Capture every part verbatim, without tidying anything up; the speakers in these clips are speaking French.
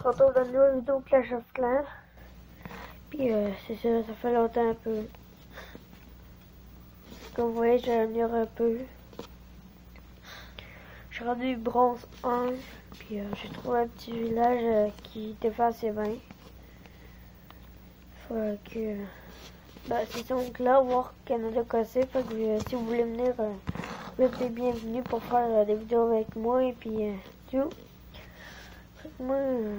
se retrouve dans une nouvelle vidéo Clash of Clans. Puis euh, c'est ça, ça fait longtemps un peu. Comme vous voyez, j'améliore un peu. Je suis rendu bronze un. Puis euh, j'ai trouvé un petit village euh, qui défend assez bien. Faut que... Bah, c'est donc là, War Canada Cossé. Fait que euh, si vous voulez venir, euh, vous êtes les bienvenus pour faire euh, des vidéos avec moi. Et puis euh, tout. Fait que moi, euh,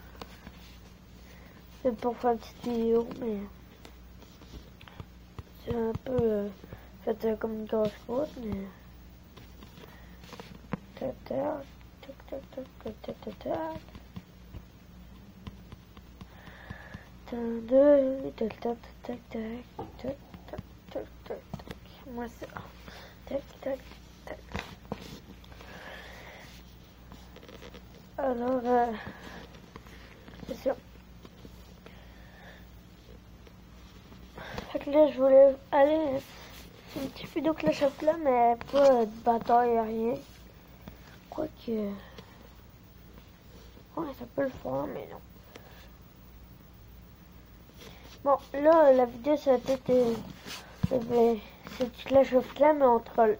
c'est pour faire une petite vidéo, mais c'est un peu euh, fait euh, comme une grosse route, mais tac tac tac tac tac tac tac tac. Deux, tac tac tac tac tac tac tac tac. Moi c'est tac tac tac. Alors euh, c'est ça. Fait que là je voulais aller une petite vidéo Clash of Clans, mais pas de bataille, rien. Quoique ouais, ça peut le faire, mais non. Bon, là, la vidéo, ça va être... Euh, euh, c'est du Clash of Clans, mais en troll.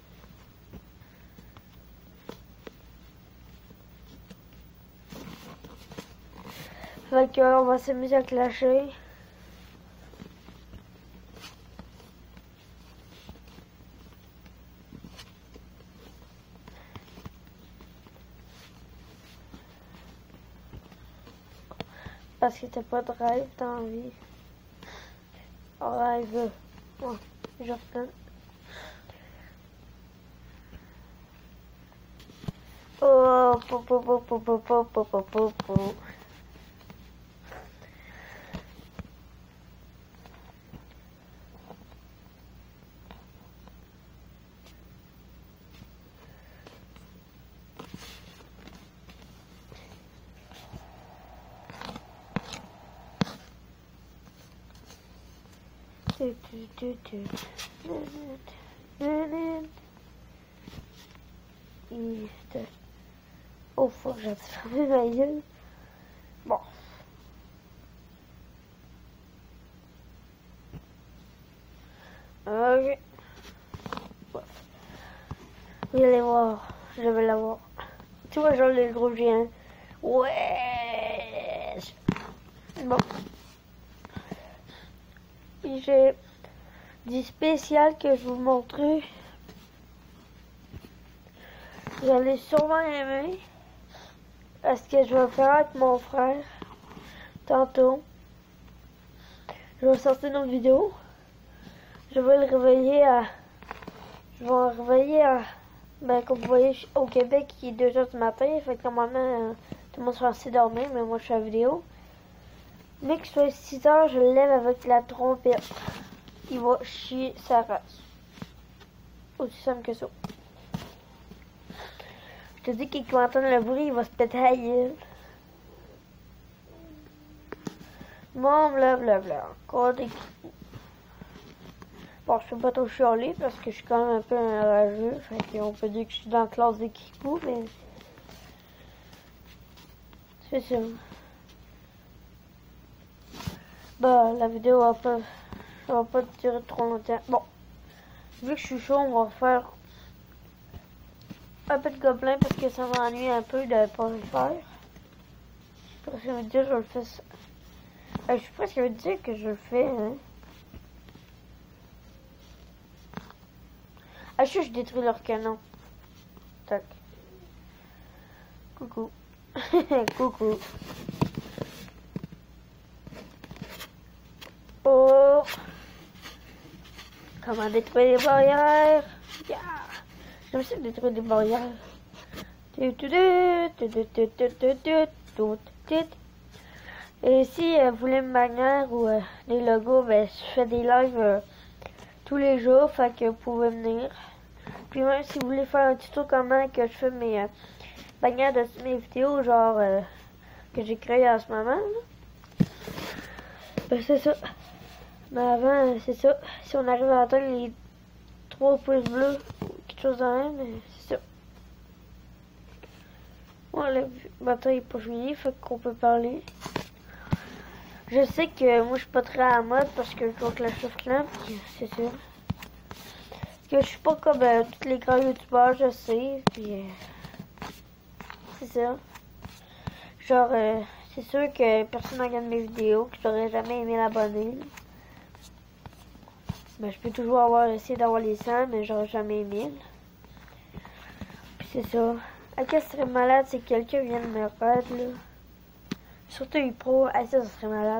Fait que, on va s'amuser à clasher. Parce que t'as pas de rêve, t'as envie. Rêve. Ouais, je reprends. Oh, po, po, po, po, po, po, po, po, po, po. Oh, faut que j'aille fermer ma gueule. Bon. Ok. Vous allez voir. Je vais l'avoir. Tu vois, genre le gros géant. Ouais. Bon. J'ai du spécial que je vous montrer. Vous allez sûrement aimer. Parce que je vais faire avec mon frère. Tantôt. Je vais sortir une autre vidéo. Je vais le réveiller à... Je vais le réveiller à... Ben, comme vous voyez, au Québec, il est deux heures du matin. Fait que normalement, euh, tout le monde sera censé dormir. Mais moi, je fais la vidéo. Mais que ce soit six heures, je le lève avec la trompette. Il va chier sa race. Aussi simple que ça. Je te dis qu'il va entendre le bruit, il va se péter la gueule. Bon, blablabla. Encore des... Bon, je peux pas trop chialer parce que je suis quand même un peu enrageux. Fait qu'on peut dire que je suis dans la classe des kikous, mais... C'est ça. Bah, la vidéo va pas... Ça va pas durer trop longtemps. Bon. Vu que je suis chaud, on va faire... un peu de gobelins parce que ça m'ennuie un peu de pas le faire. Parce que ça veut dire que je le fais. Euh, je sais pas ce que ça veut dire que je le fais. Hein. Ah, je sais, je détruis leur canon. Tac. Coucou. Coucou. Oh. Comment détruire les barrières? Yeah. J'aime ça détruire des barrières. Et si euh, vous voulez me manière ou euh, des logos, ben, je fais des lives euh, tous les jours, fait que vous pouvez venir. Puis même si vous voulez faire un tuto comment que je fais mes euh, bannières de mes vidéos, genre euh, que j'ai créé en ce moment, là, ben c'est ça. Mais avant, c'est ça. Si on arrive à atteindre les trois pouces bleus, quelque chose de même, c'est ça. Ouais. moi, le bataille est pas fini, fait qu'on peut parler. Je sais que moi, je suis pas très à la mode parce que je joue avec la Clash Clans, c'est sûr. Parce que je suis pas comme euh, tous les grands youtubeurs, je sais, puis euh, c'est ça. Genre, euh, c'est sûr que personne ne regarde mes vidéos, que j'aurais jamais aimé l'abonner. Ben, je peux toujours avoir essayé d'avoir les cent, mais j'aurais jamais aimé. Puis c'est ça. À quoi ce serait malade, c'est que quelqu'un vienne me raid, là. Surtout une pro, ah ça, ça serait malade.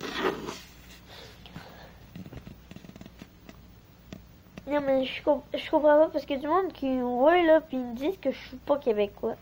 Non, mais je, comp je comprends pas parce que du monde qui me voit là, puis ils me disent que je suis pas québécois.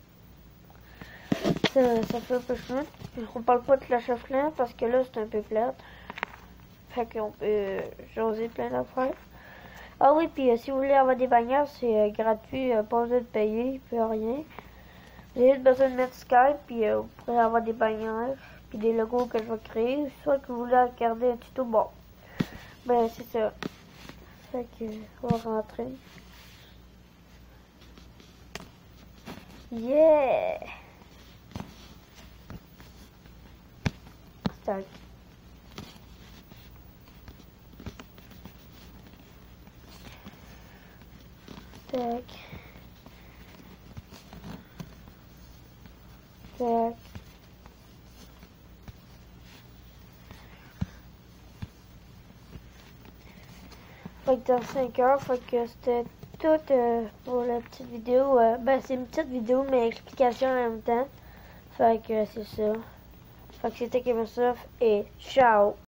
Ça, ça fait un peu chiant. On parle pas de Clash of Clans parce que là, c'est un peu plate. Fait qu'on peut euh, jaser plein d'affaires. Ah oui, puis euh, si vous voulez avoir des bannières, c'est euh, gratuit, euh, pas besoin de payer, puis rien. Vous avez juste besoin de mettre Skype, puis euh, vous pourrez avoir des bannières, puis des logos que je vais créer. Soit que vous voulez regarder un tuto, bon. Ben, c'est ça. Fait que, on va rentrer. Yeah! Tac. Tac. Tac. Fait que dans cinq heures, fait que c'était tout euh, pour la petite vidéo. Euh, ben, c'est une petite vidéo, mais explication en même temps. Fait que c'est ça. Fait que c'était Kemosoft et ciao!